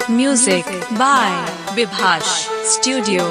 Music by Vibhash Studio.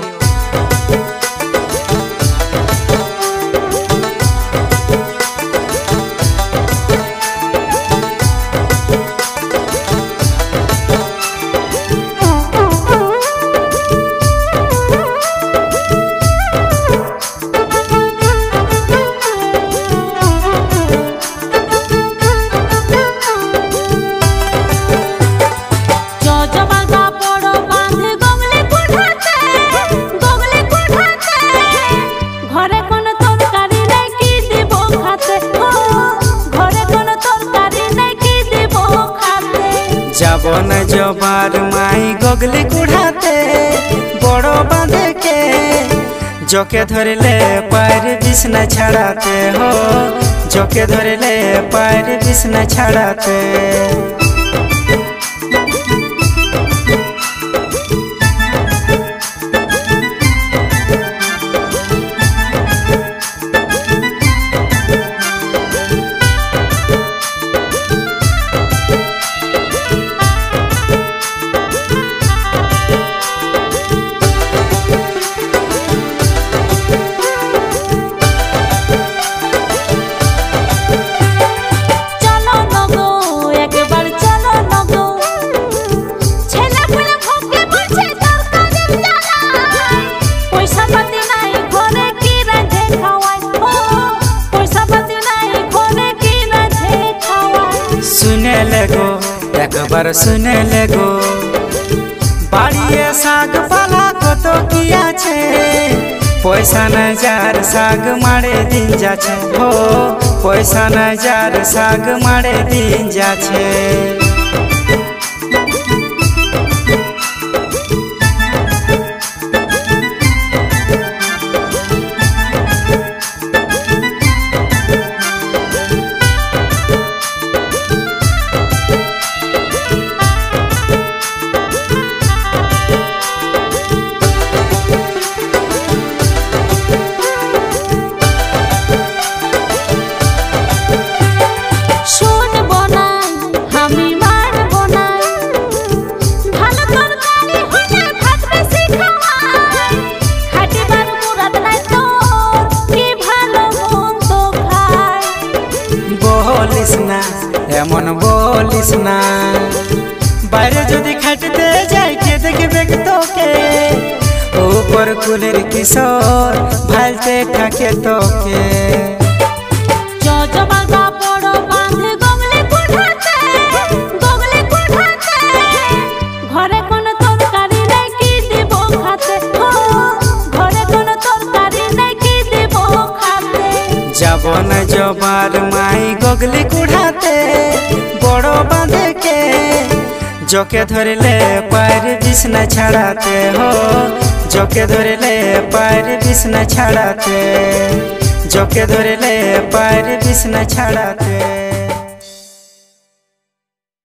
जाबन जबार माई गगली कुढ़ाते बड़ो बांधे के जोके धरले पैर बिसना छाड़ाते हो जोके धरले पैर बिसना छाड़ाते। एक बार सुने लगो बाड़िए साग पाला कत किया छे पैसा न जार साग मारे दिन जा छे हो पैसा न जार साग मारे दिन जा छे। एमन बोलिस ना बाहरे जदि खाटते जाए के देखबे तो के ऊपर कुलेर किशोर भालते ठाके तो के घरे कोन तरकारी नै कि देबो खाते हो घरे कोन तरकारी नै कि देबो खाते। जाबन जबार माई गगली कुढ़ाते बड़ो बांधे के जोके धरले पैर बिसना छाड़ाते हो जोके धरले पैर बिसना छाड़ाते जोके धरले पैर बिसना छाड़ाते।